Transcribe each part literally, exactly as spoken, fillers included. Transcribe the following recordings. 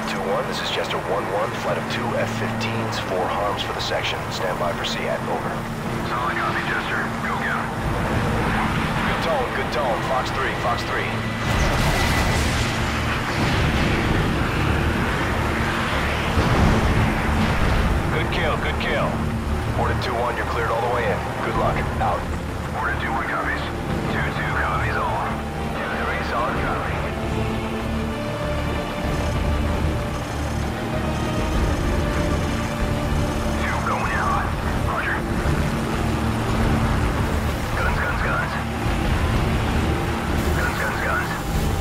two one, this is Jester one one, flight of two F fifteens, four harms for the section. Stand by for C A T, over. Solid copy, Jester. Go get him. Good tone, good tone. Fox three, Fox three. Good kill, good kill. Ported two one, you're cleared all the way in. Good luck. Out. Ported two one copies. two two copies all. two three, solid copy. two going out. Roger. Guns, guns, guns. Guns, guns, guns.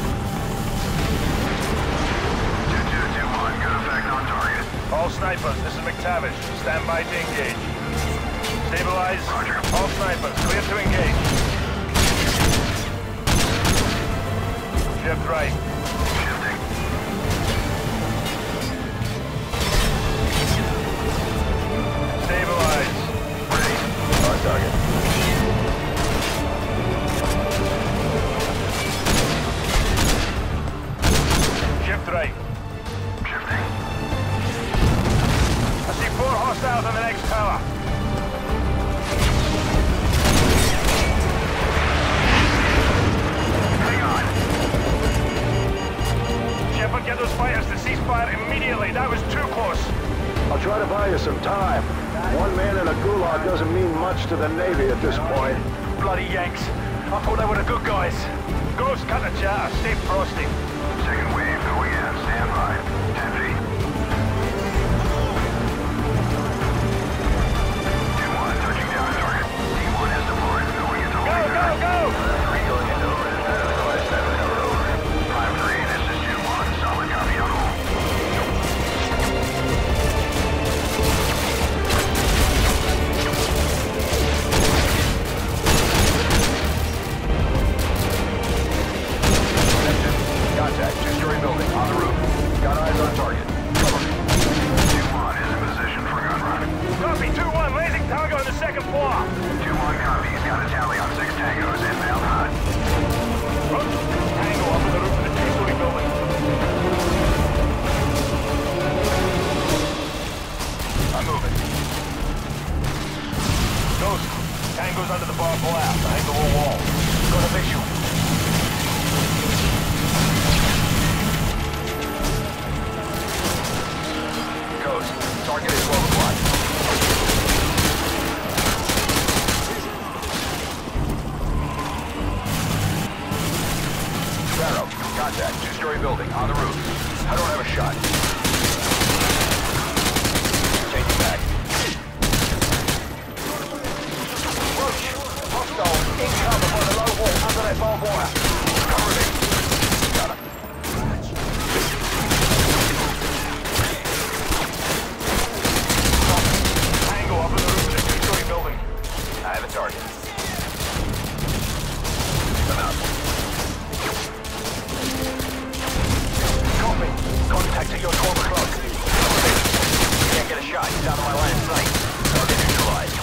two two two one, good effect on target. All snipers, this is McTavish. Stand by to engage. Stabilize. Roger. All snipers, clear to engage. Shift right. Shifting. Stabilize. Ready. On target. Shift right. Shifting. I see four hostiles on the next tower. Hang on. Shepard, get those fighters to cease fire immediately. That was too close. I'll try to buy you some time. One man in a gulag doesn't mean much to the Navy at this point. Bloody Yanks. I thought they were the good guys. Ghost, cut the chatter. Stay frosty. Second wave going in. Stand by. ten feet. two one touching down target. T one has deployed. Going into Go, go, go! three going into over. seven over. five three, this is two one. Solid copy on hold. Contact, two-story building, on the roof. Got eyes on target. Cover me. two one is in position for gun run. Copy, two one. Raising tango on the second floor. two one copy. He's got a tally on six tangos inbound hot. Roach, tango up on the roof of the two-story building. I'm moving. Ghost, tango's under the barbed wire, behind the wall wall. Got a visual. Ghost, target is twelve o'clock. Sparrow, contact, two-story building, on the roof. I don't have a shot. Changing back. Roach, hostile, in cover by the low wall, under that barbed wire. Cover me. Got him. Tango up on the roof of the two-story building. I have a target. I'm out. Copy. Contact at your twelve o'clock. Cover me. Can't get a shot. He's out of my line of sight. Target neutralized.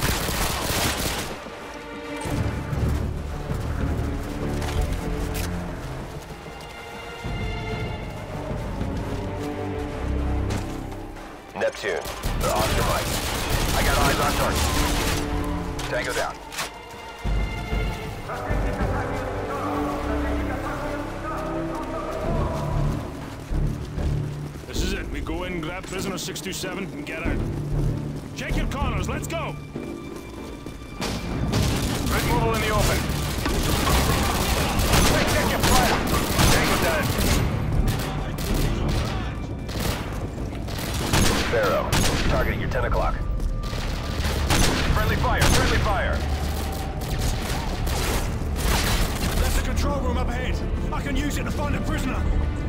Neptune. They're off your mic. I got eyes on target. Tango down. This is it. We go in, grab prisoner six two seven, and get out. Check your corners. Let's go. Red mobile in the open. Take, take your fire. Tango down. Sparrow. Targeting your ten o'clock. Friendly fire! Friendly fire! That's the control room up ahead. I can use it to find a prisoner.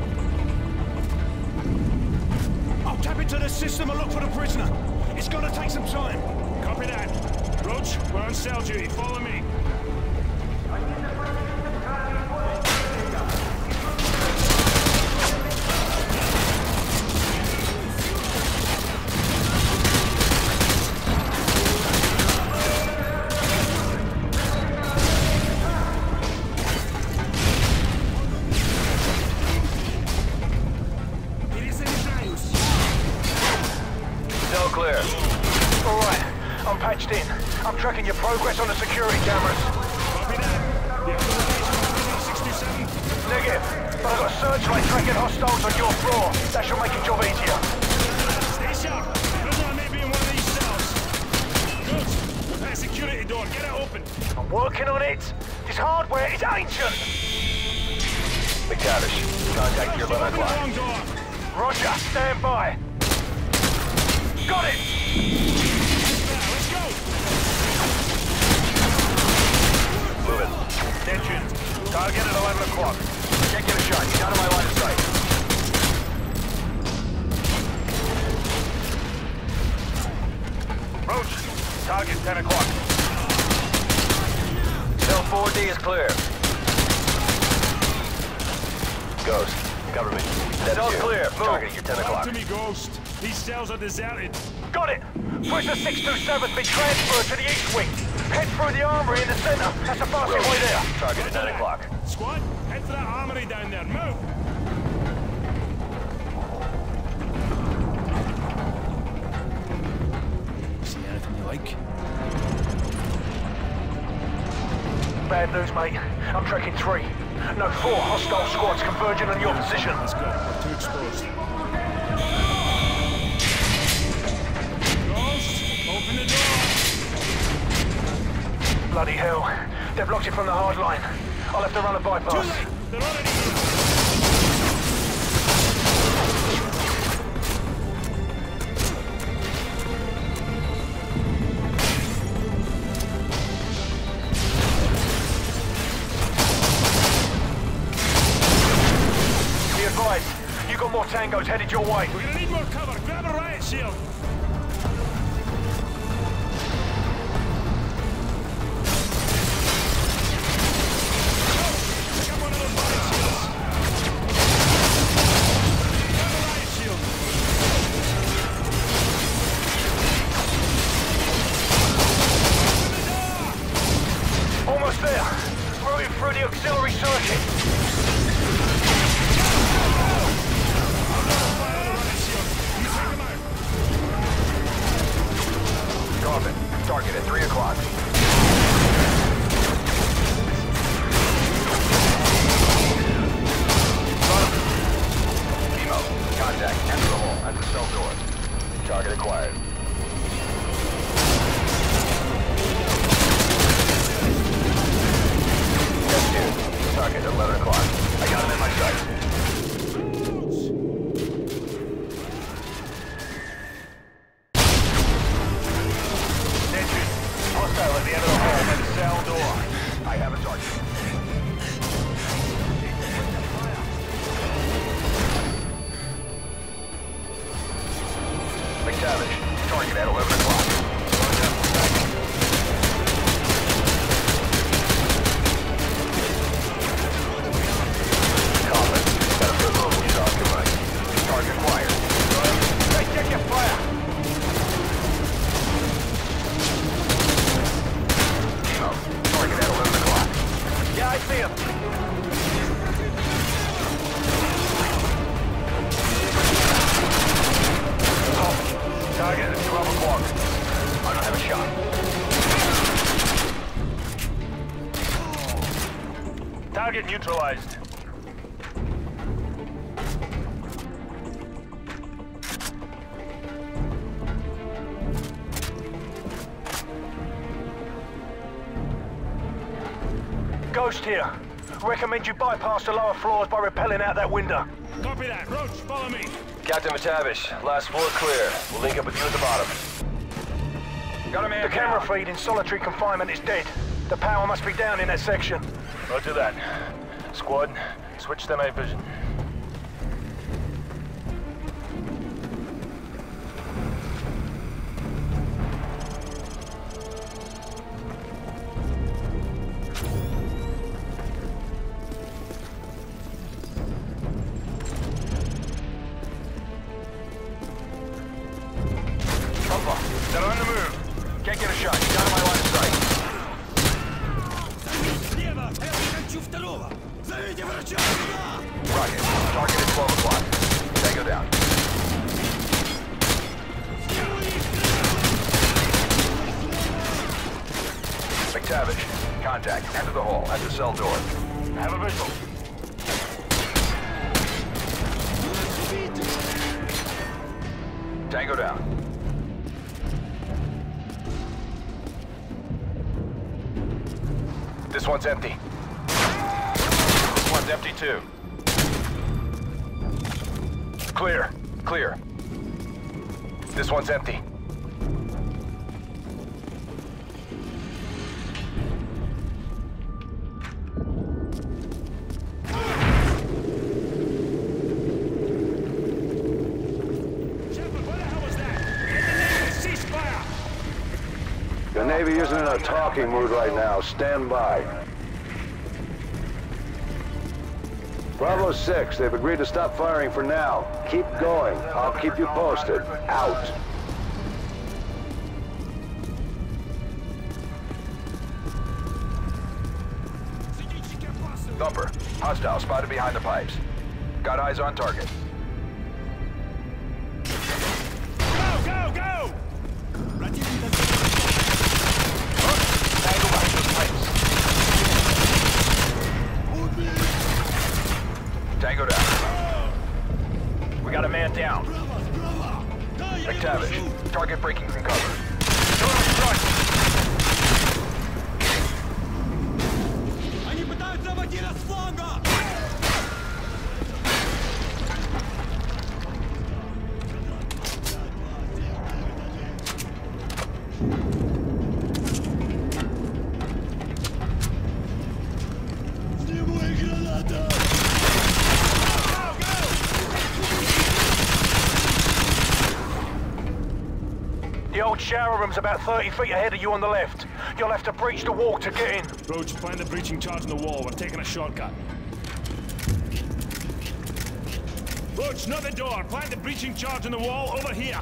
I'll tap into the system and look for the prisoner. It's gonna take some time. Copy that. Roach, we're on cell duty. Follow me. It isn't Ghost in. I'm tracking your progress on the security cameras. Copy that. The actual sixty-seven. Negative. But I've got a searchlight tracking hostiles on your floor. That should make your job easier. Stay sharp. Prisoner may be in one of these cells. Ghost, prepare security door. Get it open. I'm working on it. This hardware is ancient. McTavish, contact your eleven Open the o'clock. wrong door. Roger, stand by. Got it! Now, let's go. Move it. Attention. Target at eleven o'clock. Can't get a shot. He's out of my line of sight. Roach, target ten o'clock. Cell four D is clear. Ghost, cover me. Cell's clear. Move. Target your ten Come o'clock. to me, Ghost. These cells are deserted. Got it! Prisoner six two seven's been transferred to the east wing. Head through the armory in the center. That's the fastest way there. Target at nine o'clock. Squad, head for that armory down there. Move. See anything you like? Bad news, mate. I'm tracking three. No, four hostile squads converging on your position. Let's go. We're too exposed. Ghost, open the door. Bloody hell. They've blocked it from the hard line. I'll have to run a Too bypass. late. They're already here. Be advised, you got more tangos headed your way. We're gonna need more cover. Grab a riot shield. Pick up one of those riot shields. Grab a riot shield. Open the door. Almost there. Routing through the auxiliary circuit. Coffin, target at three o'clock. Emo, contact. Enter the hole. At the cell door. Target acquired. F two, target at eleven o'clock. I got him in my sight. Attention. Hostile at the end of the hall by the cell door. I have a target. McTavish, target at eleven o'clock. Coffin, got a foot move. He's off your right. Target acquired. Hey, check your fire. Emo, target at eleven o'clock. Yeah, I see him. Target at twelve o'clock. I don't have a shot. Target neutralized. Ghost here. Recommend you bypass the lower floors by rappelling out that window. Copy that. Roach, follow me. Captain McTavish, last floor clear. We'll link up with you at the bottom. Got a man The camera feed in solitary confinement is dead. The power must be down in that section. Roger that. Squad, switch to night vision. They're on the move. Can't get a shot. He's out of my line of sight. Слева! Я хочу второго! Зовите врача! Сюда! Rocket. contact. Enter the hall at the cell door. Have a visual. Tango down. This one's empty. This one's empty too. Clear. Clear. This one's empty. The Navy isn't in a talking mood right now. Stand by. Bravo six, they've agreed to stop firing for now. Keep going. I'll keep you posted. Out. Thumper. Hostile spotted behind the pipes. Got eyes on target. Go, go, go! Tango behind those pipes. Tango down. We got a man down. McTavish. Target breaking from cover. Они пытаются обойти нас с фланга! Снимай граната! The old shower room's about thirty feet ahead of you on the left. You'll have to breach the wall to get in. Roach, find the breaching charge in the wall. We're taking a shortcut. Roach, not the door. Find the breaching charge in the wall over here.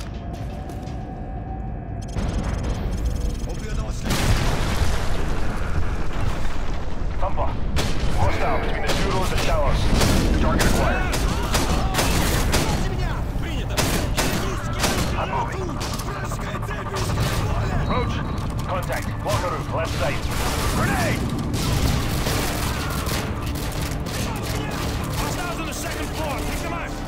Thumper. Hostile between the two doors of showers. Target acquired. I'm moving. Roach, contact. Locker room, left side. Grenade! Hostiles on the second floor. Take them out.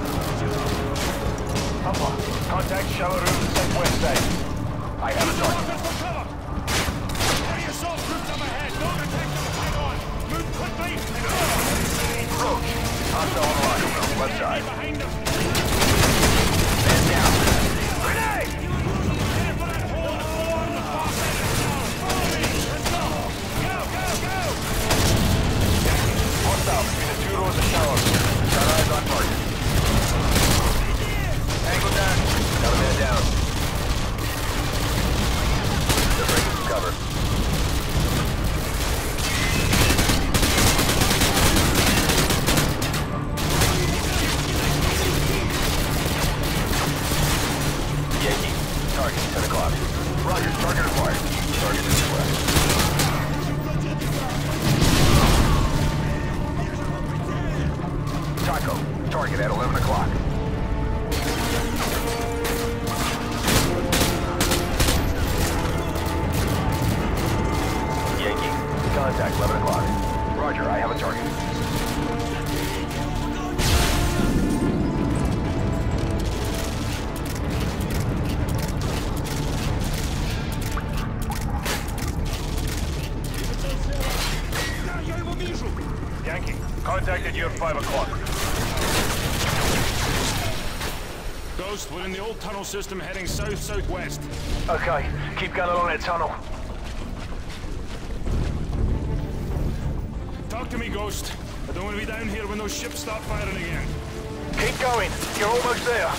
Thumper. Contact shower room, southwest side. I have a target. Focus for cover. Three assault groups up ahead. Don't attack them. Hang on. Move quickly. Roach. Hostile on the locker room. Left side. Behind them. Man down. Grenade! Head for that hole on the floor on the far side of the tower. Follow me. Let's go. Go, go, go. Hostile between the two doors of showers. Got eyes on target. Angle down. Got a man down. They're breaking some cover. Yankee. Target, ten o'clock. Roger, target acquired. Target is west. Taco, target at eleven o'clock. Yankee, contact eleven o'clock. Roger, I have a target. Я его вижу. Yankee, contacted you at five o'clock. Ghost, we're in the old tunnel system heading south-southwest. Okay, keep going along that tunnel. Talk to me, Ghost. I don't want to be down here when those ships start firing again. Keep going. You're almost there.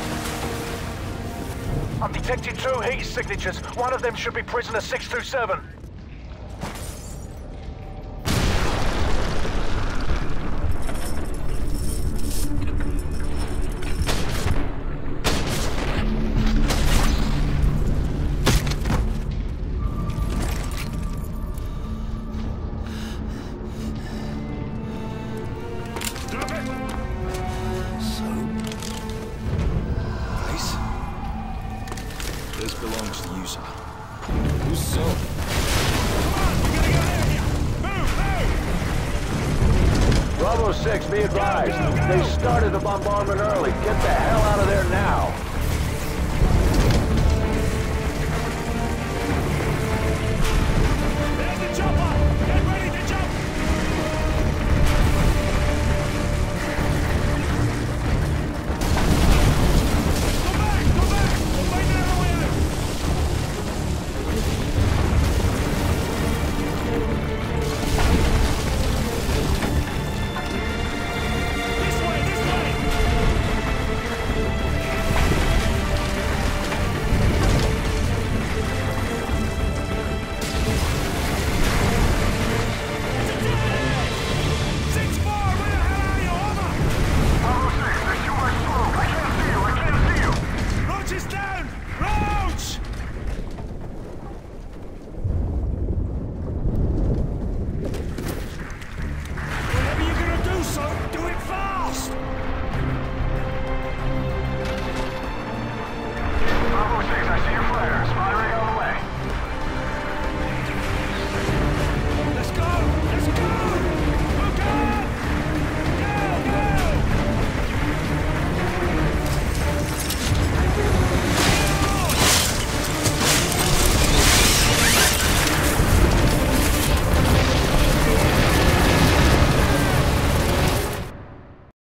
I've detected two heat signatures. One of them should be prisoner six two seven. Drop it! So, this? This belongs to you, sir. Who's so? Come on, six, be advised. They started the bombardment early. Get the hell out of there now.